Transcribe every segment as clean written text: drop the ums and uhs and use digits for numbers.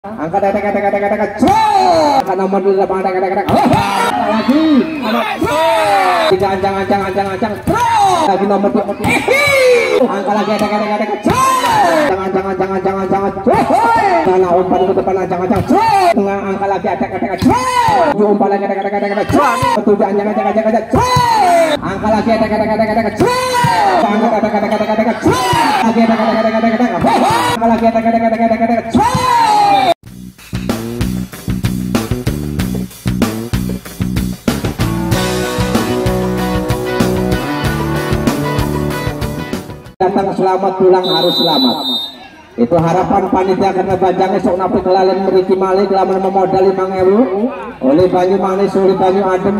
Angkat angkat nomor 8 lagi tiga ancang lagi nomor 2 angkat lagi karena umpan ke depan ancang tengah angkat lagi umpan lagi tujuh ancang angkat lagi datang selamat, pulang harus selamat. Itu harapan panitia karena bajang esok napi kelalen meriki malih kelaman memodal 5.000 oleh Banyu Manis oleh Banyu Adem.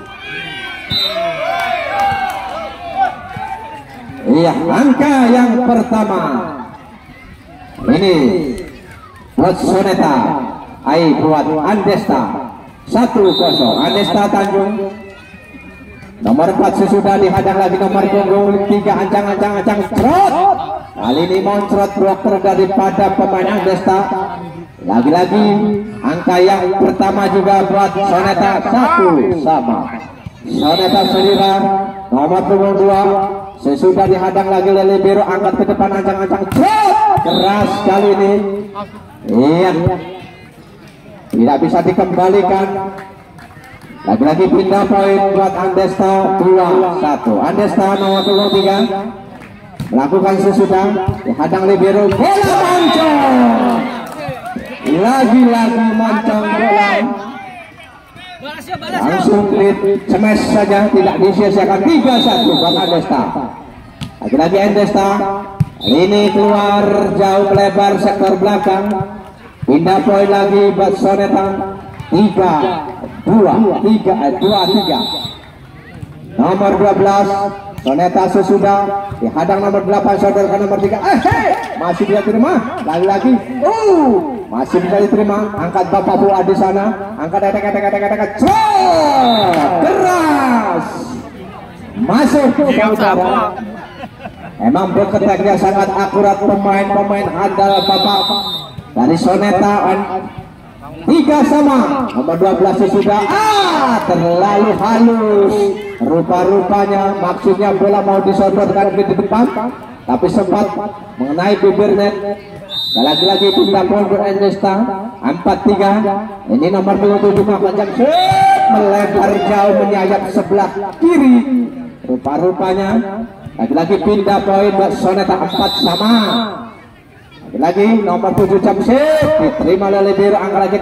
Iya, angka yang pertama ini buat Soneta, buat Andesta 1-0. Andesta Tanjung. Nomor 4 sesudah dihadang lagi nomor punggung 3 ancang trot. Kali ini moncrot bloker daripada pemain Andesta. Lagi-lagi angka yang pertama juga buat Soneta 1 sama. Soneta Selira nomor punggung 2 sesudah dihadang lagi oleh Libero, angkat ke depan ancang trot. Keras kali ini. Iya. Tidak bisa dikembalikan. Lagi-lagi pindah poin buat Andesta 2-1. Andesta nomor 3 melakukan sesudah dihadang Libero, bola moncong. Lagi-lagi moncong bola. Langsung smash saja, tidak disia-siakan. 3-1 buat Andesta. Lagi-lagi Andesta ini keluar jauh melebar sektor belakang. Pindah poin lagi buat Soneta 3-3. Nomor 12 Soneta sesudah dihadang nomor 8 saudara nomor 3. Masih bisa terima. Lagi-lagi masih bisa diterima. Angkat Bapak Buah di sana. Angkat keras. Masuk ke utara. Emang berketeknya sangat akurat pemain handal Bapak dari Soneta. 3-3. Nomor 12 sesudah terlalu halus rupa-rupanya, maksudnya bola mau disodorkan ke depan tapi sempat mengenai bibir net. Lagi-lagi pindah poin ke Andesta 4-3. Ini nomor 27 panjang melebar jauh menyayap sebelah kiri rupa-rupanya. Lagi-lagi pindah poin buat Soneta 4 sama. Lagi nomor 7 Jamsip diterima oleh Libero, angka lagi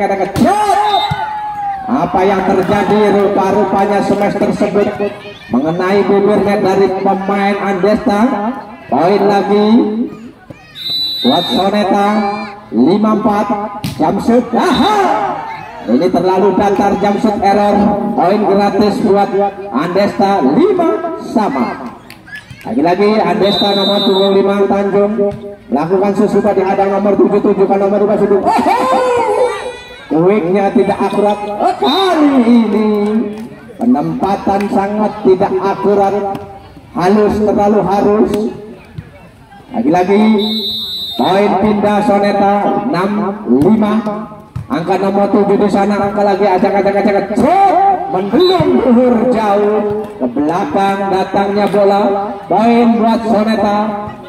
apa yang terjadi rupa-rupanya smash tersebut mengenai bibir net dari pemain Andesta. Poin lagi buat Soneta 5-4. Jamsip ini terlalu datar, Jamsip error. Poin gratis buat Andesta 5 sama. Lagi-lagi Andesta nomor 25 Tanjung melakukan sesudah dihadang nomor 77 kan nomor 2 sudut. Kuiknya tidak akurat kali ini. Penempatan sangat tidak akurat, halus, terlalu halus. Lagi-lagi poin pindah Soneta 6-5. Angka nomor 7 di sana, angka lagi acak mendelung luhur jauh ke belakang datangnya bola. Poin buat Soneta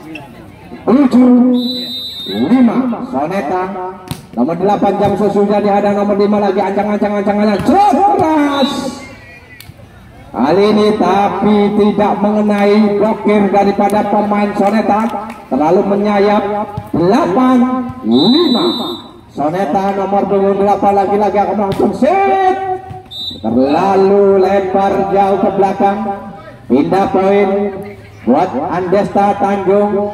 7-5. Soneta nomor 8 jam sesudah dihadang nomor 5 lagi ancang keras. Kali ini tapi tidak mengenai blokir daripada pemain Soneta, terlalu menyayap. 8-5. Soneta nomor 28 lagi-lagi akan langsung set, terlalu lebar jauh ke belakang. Pindah poin buat Andesta Tanjung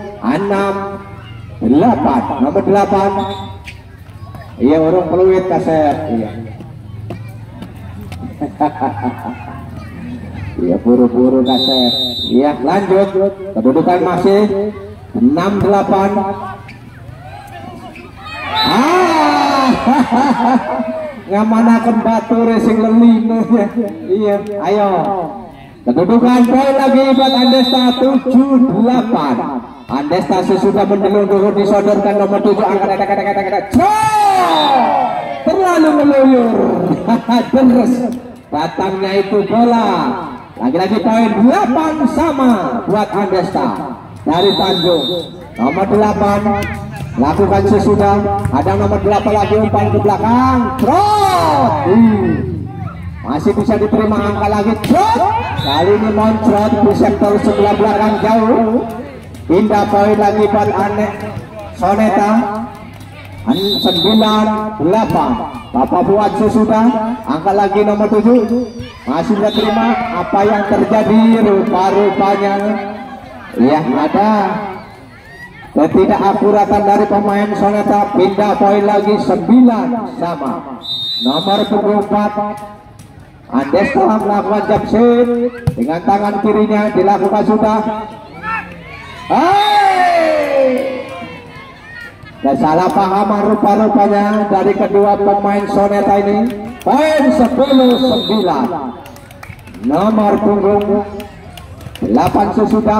6-8. Nomor 8 iya urung peluit kaset. Iya iya buru-buru kaset. Iya lanjut, kedudukan masih 6-8. Ngamanakan batu racing lelino. Iya ayo kedudukan poin lagi buat Andesta 7-8. Andesta sesudah mendelung-delung disodorkan nomor 7 angkat terlalu meluyur. Deres datangnya itu bola. Lagi-lagi poin 8 sama buat Andesta dari Tanjung. Nomor 8 lakukan sesudah, ada nomor 8 lagi umpan ke belakang. Trot. Masih bisa diterima angka lagi. Trot. Kali ini moncrot di sektor sebelah belakang jauh. Pindah poin lagi buat Soneta. 9-8. Bapak buat sesudah, angka lagi nomor 7. Masih bisa terima. Apa yang terjadi? Rupa-rupanya ya ada ketidakakuratan dari pemain Soneta. Pindah poin lagi 9 sama. Nomor 4 Andesta melakukan jump shot dengan tangan kirinya dilakukan sudah. Kesalahpahaman rupa-rupanya dari kedua pemain Soneta ini. Poin 10-9. Nomor punggung 8 sesudah.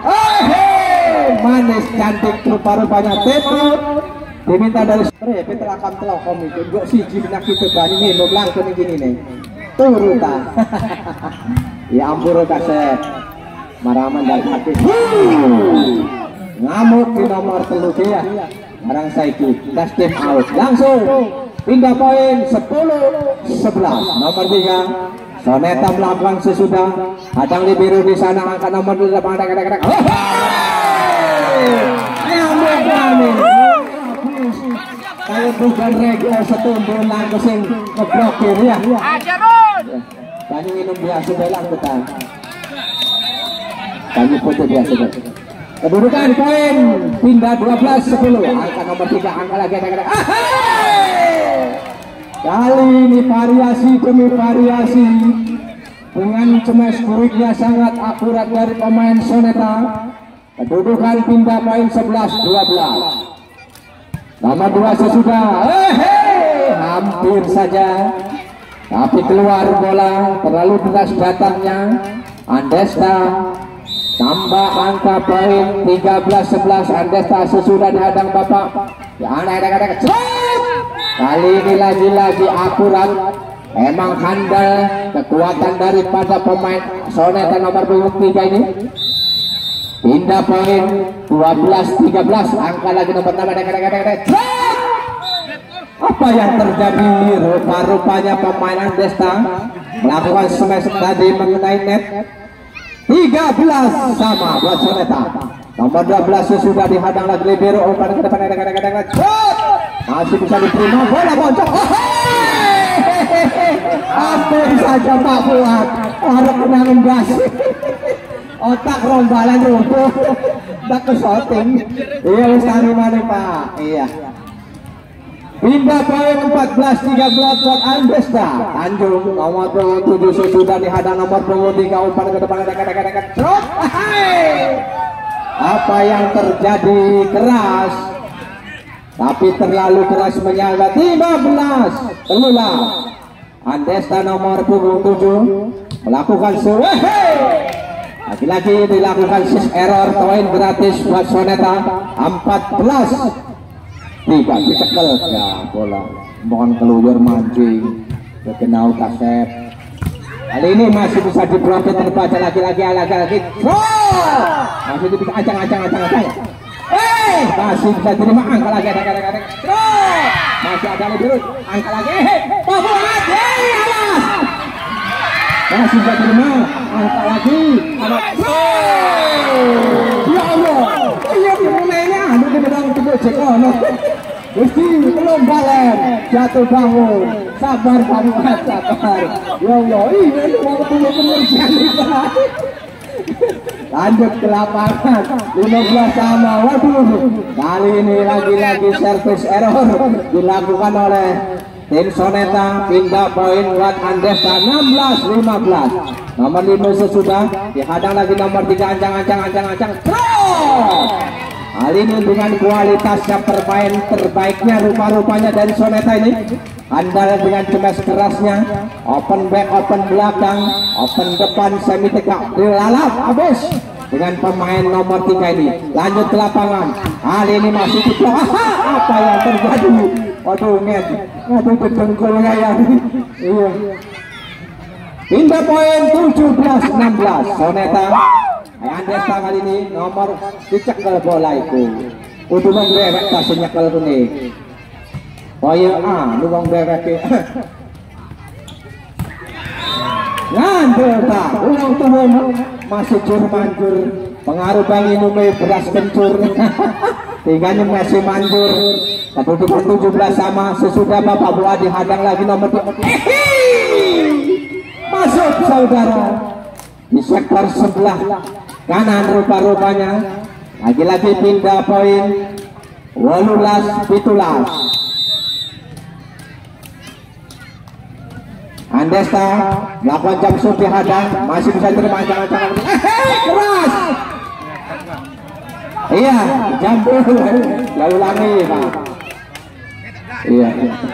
Manis cantik rupa-rupanya. Timur diminta dari Peter akan telokom itu. Gak sih jibna kita bani nih lo langsung gini nih. Turutan. Ya ampun kasep. Maraman dari hati. Ngamuk di nomor 3 ya. Barang saiki das tim out. Langsung pindah poin 10-11. Nomor 3 Soneta melakukan sesudah. Hadang Libero di sana angka nomor 8. Ngamuk kami. Kalau bukan regel setumpul langsung sing ngeblokir ya. Kami minum biasa belang kita. Kami putih biasa. Kedudukan poin pindah 12-10. Angka nomor 3 angka lagi. Kali ini variasi demi variasi dengan cemas kuriknya sangat akurat dari pemain Soneta. Kedudukan pindah poin 11-12. Nomor 2 sesudah. Hampir saja. Tapi keluar bola, terlalu deras datangnya. Andesta tambah angka poin 13-11. Andesta sesudah dihadang Bapak. Kali ini lagi-lagi akurat. Emang handal kekuatan daripada pemain Soneta nomor 3 ini. Pindah poin 12-13. Angka lagi nomor 6. Apa yang terjadi? Rupa-rupanya pemain Andesta melakukan smash tadi mengenai net. 13 sama buat Soneta. Nomor 12 sesudah dihadang lagi Libero. Umpan ke depan. Masih bisa diterima. Bola boncok. Hampir saja Pak Fuad. Harap menangin gas. Otak rombalan rubuh. Tak kesoting. Iya Ustari mana Pak. Iya. Pindah poin 14-13 buat Andesta. Tanjung nomor 7 sesudah dihadang nomor 3. Umpan ke depan. Trot. Apa yang terjadi? Keras. Tapi terlalu keras menyangga. 15 terulang. Andesta nomor 7 melakukan lagi-lagi dilakukan error. Poin gratis buat Soneta 14. Tidak dicekel ya bola. Mohon keluyur mancing. Kenal kasep. Kali ini masih bisa diproses terbaca lagi. Masih bisa acang. Masih bisa terima angka lagi. Masih ada lebih terus angka lagi. Masih bisa terima angka lagi. Ya Allah. Iya mulainya anu beneran untuk cekono. Gusti belum balen, jatuh bangun, sabar sabar. Ya Allah, ini mau pengertian itu. Lanjut ke lapangan 15 sama. Waduh, kali ini lagi-lagi service error dilakukan oleh tim Soneta. Pindah poin buat Andesta 16-15. Nomor 5 sesudah dihadang lagi nomor 3. Ancang. Kali ini dengan kualitasnya bermain terbaiknya rupa-rupanya dari Soneta ini. Andal dengan cemas kerasnya. Open back, open belakang, open depan, semi tegak, dilalap habis. dengan pemain nomor 3 ini. Lanjut ke lapangan. Kali ini masih kita. Apa yang terjadi? Waduh, aduh dengkulnya ya. Iya. Pindah poin 17-16. Soneta Andesta kali ini nomor dicekel bola itu. Udah mengrewek tasnya nyekel kuning. Poin A, luang berek. Ngantul tak, ulang turun masih manjur. Pengaruh bangi numai beras kencur. Tiganya masih manjur. Kedudukan 17 sama. Sesudah Bapak Buat dihadang lagi nomor 2. Masuk saudara di sektor sebelah kanan rupa-rupanya. Lagi-lagi pindah poin 18-17. Andesta melakukan jump shot dihadang, masih bisa terima ancaman-ancaman. Keras. Iya, jump ya ulangi Pak. Iya.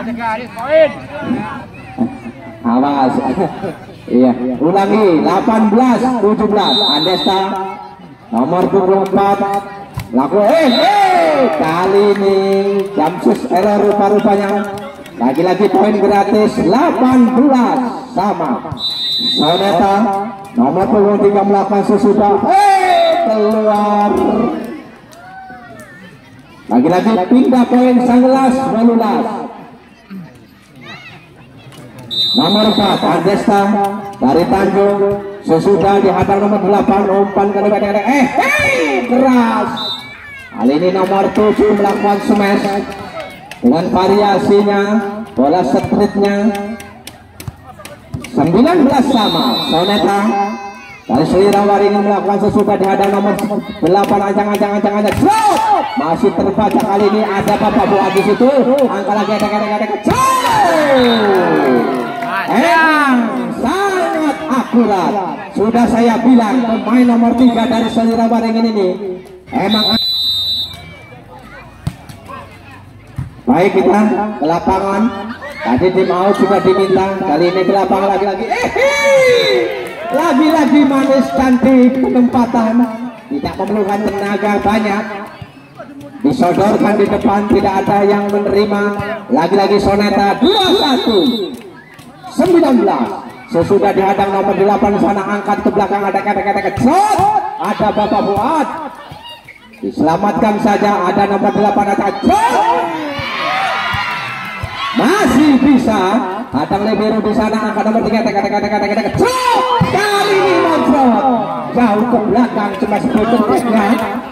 Awas. Iya, ulangi 18-17. Andesta nomor 24 laku kali ini jump shot error rupa-rupanya. Lagi-lagi poin gratis 18 sama. Soneta nomor 23 melakukan sesudah keluar. Lagi-lagi pindah poin 19-12. Nomor 4 Andesta dari Tanjung sesudah dihadang nomor 8 umpan ke depan. Keras. Kali ini nomor 7 melakukan smash dengan variasinya bola streetnya 19 sama. Soneta dari Selira Waringin melakukan sesudah dihadang nomor 8 ancang masih terbaca. Kali ini ada Bapak Buat di situ. Angka lagi ada sangat akurat. Sudah saya bilang pemain nomor 3 dari Selira Waringin ini emang. Baik, kita ke lapangan. Tadi tim out juga diminta. Kali ini ke lapangan lagi-lagi. Lagi-lagi manis cantik penempatan. Tidak memerlukan tenaga banyak. Disodorkan di depan, tidak ada yang menerima. Lagi-lagi Soneta 21-19. Sesudah dihadang nomor 8 sana, angkat ke belakang, ada shot. Ada Bapak Buat. Diselamatkan saja, ada nomor 8 ada shot. Masih bisa hadang libero di sana, angka nomor 3 kali ini montrot jauh ke belakang, cuma sebetulnya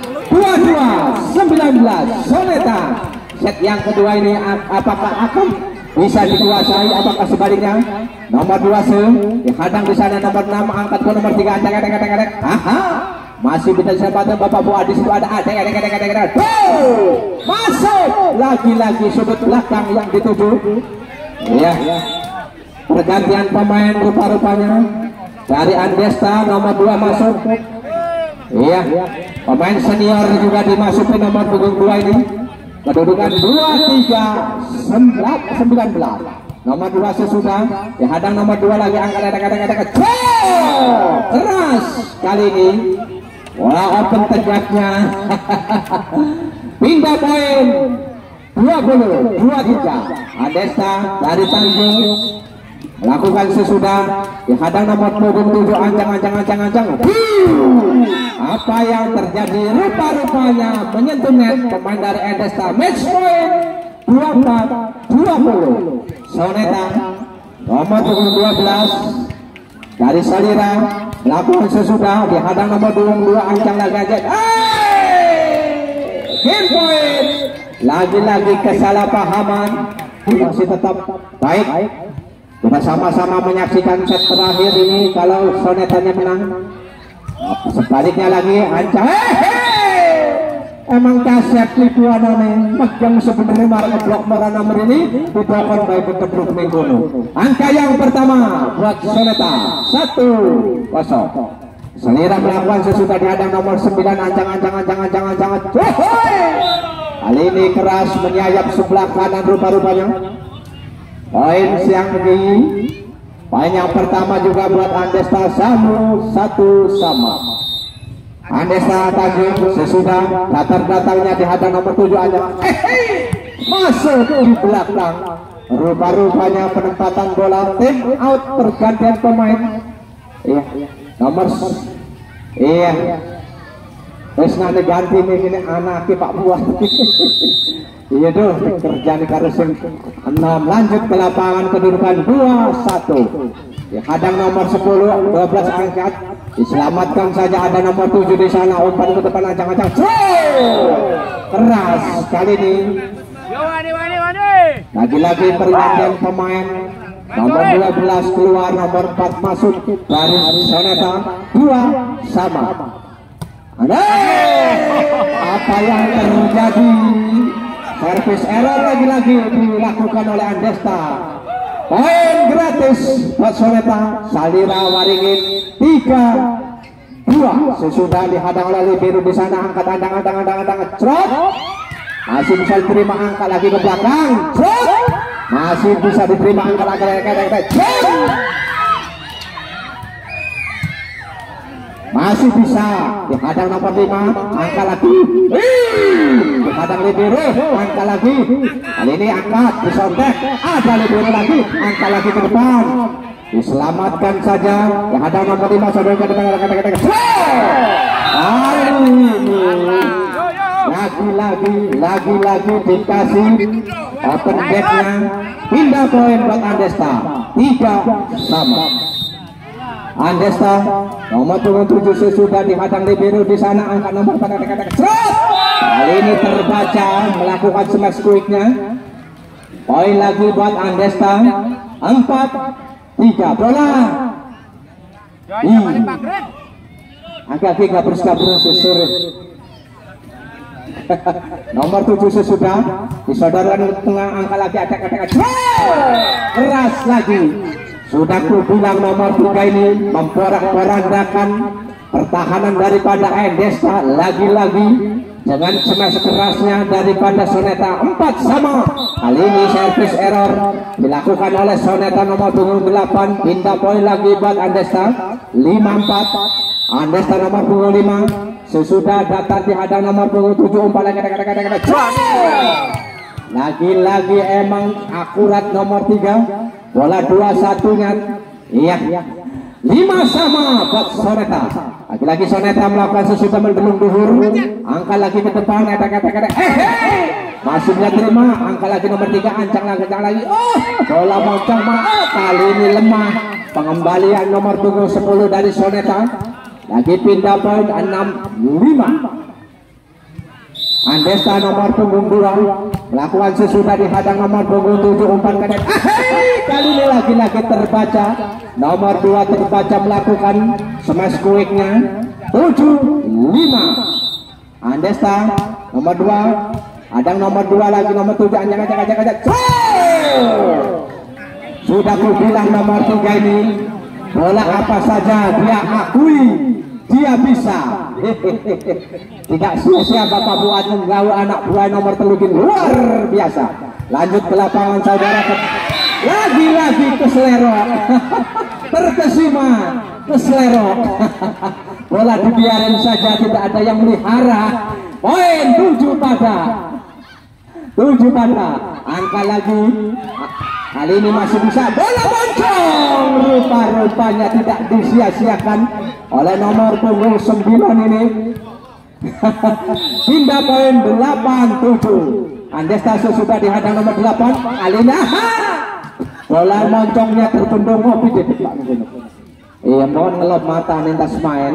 22-19 Soneta. Set yang kedua ini apakah akan bisa dikuasai, apakah sebaliknya? Nomor 2 dihadang di sana, nomor 6 angkat ke nomor 3 masih bisa diselamatkan Bapak Buat. Di situ ada masuk lagi-lagi sudut belakang yang dituju. Ya, pergantian pemain rupa-rupanya dari Andesta nomor 2 masuk. Iya, pemain senior juga dimasuki nomor punggung 2 ini. Kedudukan 23-19. Nomor 2 sesudah dihadang nomor 2 lagi, angkat keras kali ini. Wah, open tegaknya. Pindah poin 20-23. Andesta dari Tanjung melakukan sesudah dihadang nomor 7 ancang. Apa yang terjadi? Rupa-rupanya menyentuh net pemain dari Andesta. Match point 24-20. Soneta nomor 12 dari Selira melakukan sesudah dihadang nomor 22 ancang lagi aja. Game point. Lagi-lagi kesalahpahaman. Masih tetap baik. Kita sama-sama menyaksikan set terakhir ini. Kalau Sonetanya menang, sebaliknya lagi ancang. Emang kaset lipuanane yang sebenarnya marah blok merah nomor ini dibakar baik ketebruk mengkono. Angka yang pertama buat Soneta 1-0. Selira melakukan sesudah dihadang nomor 9 ancang. Kali ini keras menyayap sebelah kanan rupa-rupanya. Poin siang ini. Poin yang pertama juga buat Andesta 1-1 sama. Andesta Tanjung sesudah datang-datangnya dihadang nomor 7 aja masuk di belakang. Rupa-rupanya penempatan bola tim out, pergantian pemain. Iya, nomor iya. Terus nanti ganti ini anak Pak Buat. Iya tuh kerjaan karo sing 6. Lanjut ke lapangan kedudukan 2-1. Dihadang nomor 10 12 angkat. Diselamatkan saja, ada nomor 7 di sana, umpan ke depan ancang-ancang. Keras kali ini. Lagi-lagi pergantian pemain. Nomor 12 keluar, nomor 4 masuk. Baris Soneta 2 sama. Apa yang terjadi? Servis error lagi-lagi dilakukan oleh Andesta. Poin gratis buat Soneta. Salira Waringin 3-2. Sesudah dihadang oleh Libero di sana, angkat andang trot. Masih bisa diterima, angkat lagi ke belakang. Trot. Masih bisa diterima, angkat lagi. Masih bisa dihadang nomor 5, angkat lagi. Dihadang Libero, angkat lagi. Kali ini angkat, disontek, ada Libero lagi, angkat lagi ke depan. Diselamatkan saja. Dihadang nomor 5, saudara ke depan. Lagi-lagi dikasih open backnya. Pindah poin buat Andesta 3-3. Andesta nomor 7 sesudah dihadang Libero di sana, angkat nomor 4. Kali ini terbaca melakukan smash quicknya. Poin lagi buat Andesta 4-3. Bola agak nggak berskabur susur. Nomor 7 sesudah disodorkan ke tengah, angka lagi, acak keras lagi. Sudah ku bilang nomor 3 ini memporak-porandakan pertahanan daripada Andesta. Lagi-lagi dengan smash kerasnya daripada Soneta 4-sama. Kali ini servis error dilakukan oleh Soneta nomor 8. Pindah poin lagi buat Andesta 5-4. Andesta nomor 5 sesudah datang dihadang nomor 7, umpan lagi-lagi emang akurat nomor 3. Bola 2-1-nya. Iya, 5-sama buat Soneta. Lagi-lagi Soneta melakukan sesudah mendelung duhur, angkat lagi ke depan, masuknya terima, angkat lagi nomor 3, ancang lagi. Bola moncong, kali ini lemah. Pengembalian nomor 10 dari Soneta. Lagi pindah poin 6-5. Andesta nomor punggung 2 melakukan sesudah dihadang nomor punggung 7, umpan kanan. Kali ini lagi-lagi terbaca. Nomor 2 terbaca melakukan smash quicknya 7-5. Andesta nomor 2, hadang nomor 2 lagi, nomor 7 ajak. Sudah kubilang nomor 3 ini bola apa saja dia akui, dia bisa. Tidak sia-sia Bapak Buat menggawe anak buah nomor 3 luar biasa. Lanjut ke lapangan saudara. Lagi-lagi keselerok. Terkesima keselerok. Bola dibiarin saja, tidak ada yang melihara. Poin 7-7. Angka lagi. Kali ini masih bisa, bola moncong. Rupa-rupanya tidak disia-siakan oleh nomor punggung 9 ini. Pindah poin 8-7. Andesta sesudah dihadang nomor 8. Kali ini bola moncongnya tertundung ngopi di depan. Iya, mohon ngelop mata nintas main.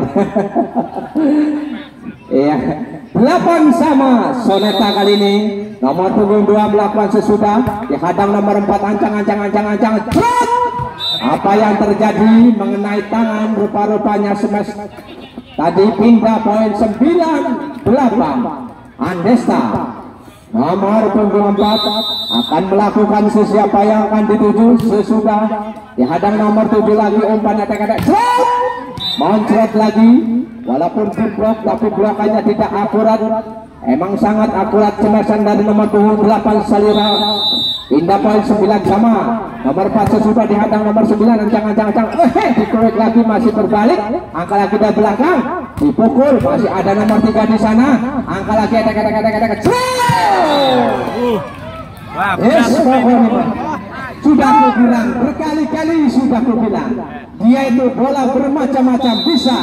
Iya, 8-sama Soneta kali ini. Nomor punggung 2 melakukan sesudah dihadang nomor 4, ancang. Apa yang terjadi mengenai tangan, rupa-rupanya smash. Tadi pindah poin 9-8. Andesta nomor punggung 4 akan melakukan siapa yang akan dituju sesudah dihadang nomor 7 lagi, umpan moncret lagi, walaupun diblok tapi blokannya tidak akurat. Emang sangat akurat smashan dari nomor punggung 8 Salira. Pindah poin 9-sama. Nomor 4 sesudah dihadang nomor 9, ancang. Dikulik lagi, masih berbalik, angka lagi dari belakang. dipukul, masih ada nomor 3 di sana, angka lagi ada. Sudah aku bilang berkali-kali, sudah aku bilang dia itu bola bermacam-macam bisa.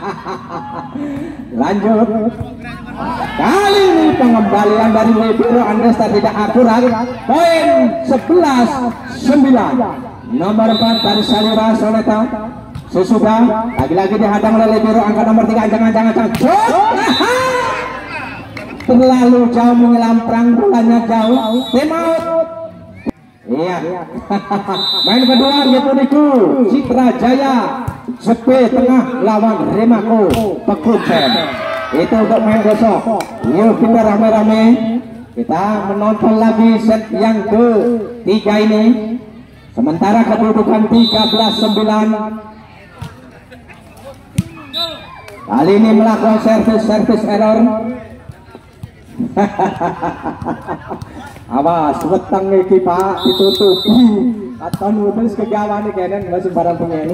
Lanjut. Kali ini pengembalian dari libero Andesta tidak akurat. Poin 11-9. Nomor 4 dari Salira Soneta. Sesudah lagi-lagi dihadang oleh libero angka nomor 3. Jangan. Terlalu jauh menyelamprang, bolanya jauh. Tim out. Iya. Main kedua Yepuniku Citra Jaya Sepe tengah lawan Remako Pekuncen. Itu untuk main besok. Yuk kita rame-rame, kita menonton lagi set yang ketiga ini. Sementara kedudukan 13-9. Kali ini melakukan servis error. Awas weteng iki Pak ditutupi. Katon wis kegawane kenen masih barang pengen.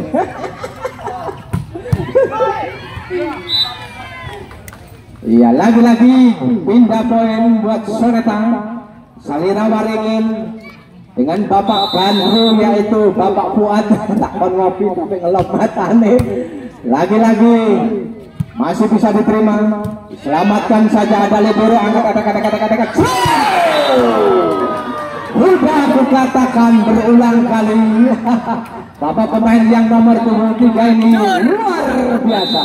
Iya, lagi-lagi pindah poin buat Soneta. Salira Waringin dengan Bapak Bandru yaitu Bapak Fuad. Tak kon ngopi tapi ngelop matane. Lagi-lagi masih bisa diterima. Selamatkan saja, ada libero angkat. Udah aku katakan berulang kali. Bapak pemain yang nomor 23 ini luar biasa.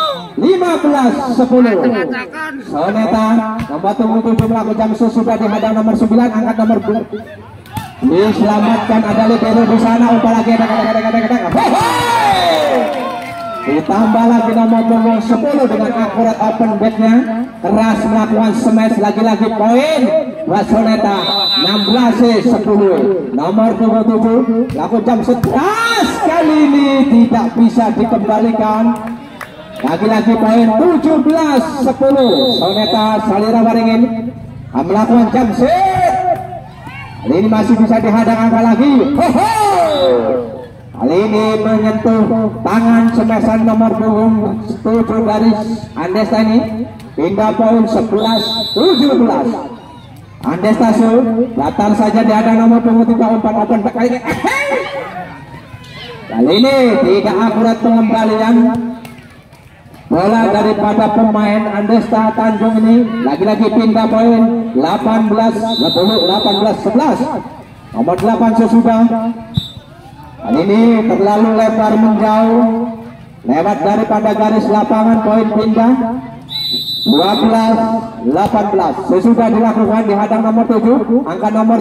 15-10. Soneta nomor 27 melakukan jam sudah dihadang nomor 9 angkat nomor 2. Diselamatkan, ada libero di sana. Umpan lagi ada. Ditambah lagi nomor 10 dengan akurat open backnya, keras melakukan smash. Lagi-lagi poin buat Soneta. 16-10. Nomor 27 lakukan jam 11. Kali ini tidak bisa dikembalikan. Lagi-lagi poin 17-10. Soneta Salira Waringin melakukan jam set. Kali ini masih bisa dihadang angka lagi. Kali ini menyentuh tangan smashan nomor 7 dari Andesta ini. Pindah poin 11-17. Andesta datar saja dihadang nomor 23 umpan open back kali ini. Kali ini tidak akurat pengembalian bola daripada pemain Andesta Tanjung ini. Lagi-lagi pindah poin 18-11. Nomor 8 sesudah. Kali ini terlalu lebar menjauh, lewat daripada garis lapangan, poin pindah 12-18. Sesudah dilakukan dihadang nomor 7 angka nomor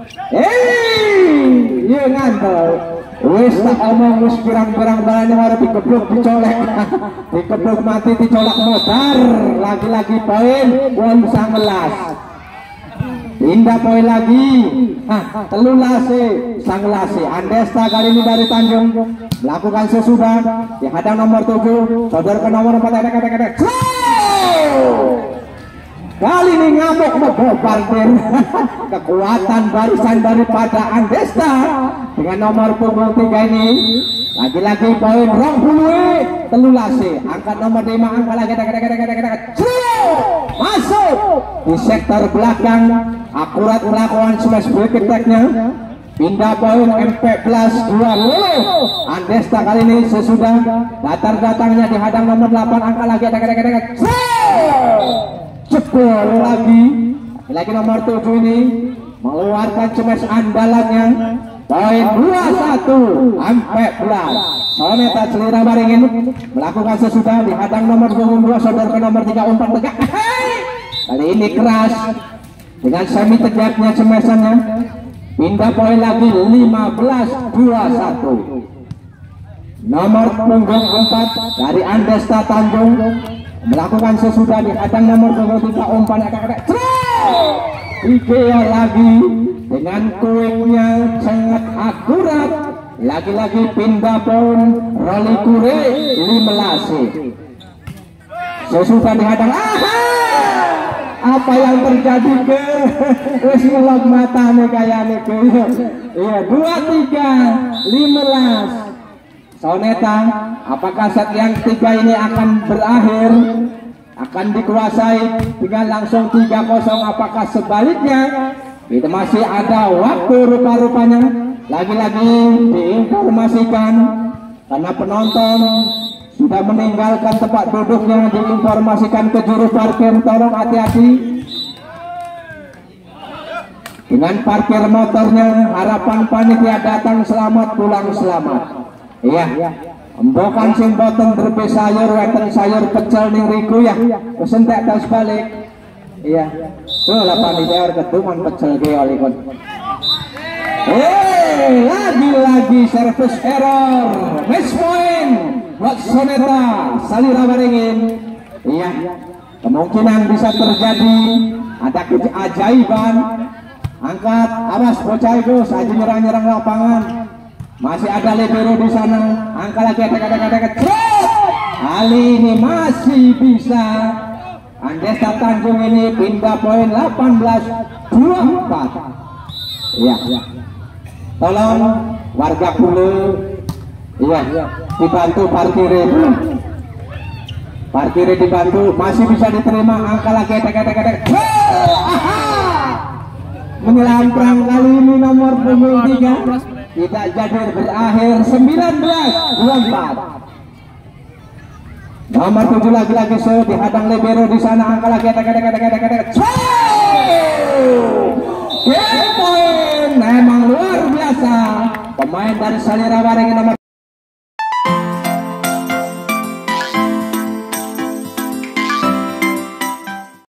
iya ngantel. Wis tak omong wis pirang-pirang balane harus dikeblok dicolek. Dikeblok mati dicolak modar. Lagi-lagi poin 19. Pindah poin lagi. Telulase Sanglase. Andesta kali ini dari Tanjung melakukan sesudah dihadang nomor 7. Sodor ke nomor 4. Kali ini ngamuk membobardir. Kekuatan barisan daripada Andesta dengan nomor punggung 3 ini. Lagi-lagi poin 20. Telulase angkat nomor 5 angka lagi masuk di sektor belakang, akurat melakukan smash break attack-nya. Pindah poin 14-20. Andesta kali ini sesudah datang-datangnya dihadang nomor 8 angka lagi jebol lagi nomor 7 ini mengeluarkan smash andalannya. Poin 21-14. Soneta Salira Waringin melakukan sesudah dihadang nomor 22 sodor ke nomor 3 umpan tegak. Kali ini keras dengan semi tegaknya smashannya. Pindah poin lagi 15-21. Nomor punggung 4 dari Andesta Tanjung melakukan sesudah dihadang nomor 23 umpan Ikea lagi dengan kuingnya sangat akurat. Lagi-lagi pindah poin Roli Kure 15. Sesudah dihadang apa yang terjadi ke wis ngelok matane kayane ke iya 23-15. Soneta, apakah set yang ketiga ini akan berakhir, akan dikuasai dengan langsung 3-0, apakah sebaliknya? Itu masih ada waktu rupa-rupanya. Lagi-lagi diinformasikan karena penonton sudah meninggalkan tempat duduknya, diinformasikan ke juru parkir, tolong hati-hati dengan parkir motornya. Harapan panitia datang selamat, pulang selamat. Iya, embokan sing boten derbe sayur, weten sayur pecel ning riku ya. Kesentek tas balik. Iya. Tuh lah panitia ketuman pecel ge olikon. Lagi-lagi service error. Match point buat Soneta Salira Waringin. Iya. Kemungkinan bisa terjadi ada keajaiban. Angkat, awas bocah itu saja nyerang-nyerang lapangan. Masih ada libero di sana. Angkat lagi, ada. Kali ini masih bisa. Andesta Tanjung ini pindah poin 18-24. Iya. Tolong warga Pulau, iya, dibantu parkirnya. Parkirnya dibantu, masih bisa diterima. Angkat lagi, ada. Menyelampang kali ini nomor punggung 3 tidak jadi berakhir 19-24. Nomor 7 lagi-lagi dihadang libero di sana. Angka lagi ada. Game point memang luar biasa pemain dari Salira Waringin nomor